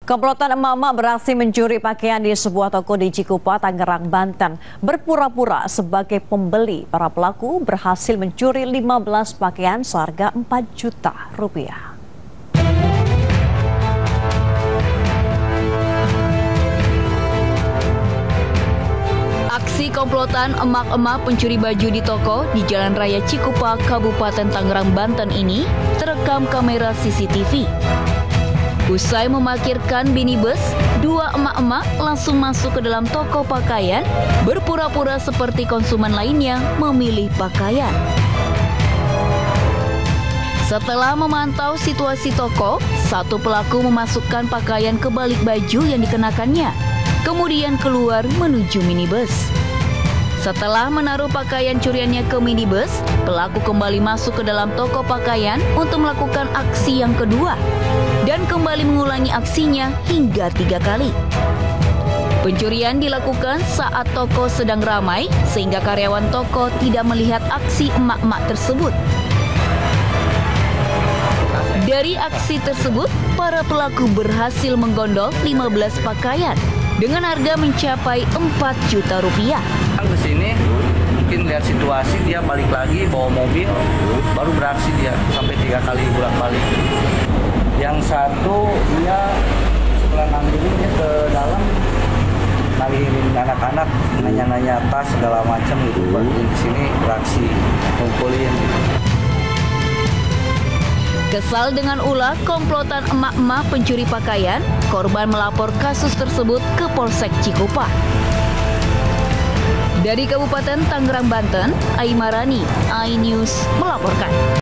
Komplotan emak-emak beraksi mencuri pakaian di sebuah toko di Cikupa, Tangerang, Banten. Berpura-pura sebagai pembeli, para pelaku berhasil mencuri 15 pakaian seharga 4 juta rupiah. Aksi komplotan emak-emak pencuri baju di toko di Jalan Raya Cikupa, Kabupaten Tangerang, Banten ini terekam kamera CCTV. Usai memarkirkan minibus, dua emak-emak langsung masuk ke dalam toko pakaian, berpura-pura seperti konsumen lainnya memilih pakaian. Setelah memantau situasi toko, satu pelaku memasukkan pakaian ke balik baju yang dikenakannya, kemudian keluar menuju minibus. Setelah menaruh pakaian curiannya ke minibus, pelaku kembali masuk ke dalam toko pakaian untuk melakukan aksi yang kedua dan kembali mengulangi aksinya hingga 3 kali. Pencurian dilakukan saat toko sedang ramai sehingga karyawan toko tidak melihat aksi emak-emak tersebut. Dari aksi tersebut, para pelaku berhasil menggondol 15 pakaian dengan harga mencapai 4 juta rupiah. Ke sini mungkin lihat situasi, dia balik lagi bawa mobil, baru beraksi dia sampai 3 kali bolak-balik. Yang satu dia setelah ngambilin dia ke dalam, ngalihin anak-anak, nanya-nanya tas segala macam gitu, baru di sini beraksi ngumpulin gitu. Kesal dengan ulah komplotan emak-emak pencuri pakaian, korban melapor kasus tersebut ke Polsek Cikupa. Dari Kabupaten Tangerang, Banten, Aimarani, iNews melaporkan.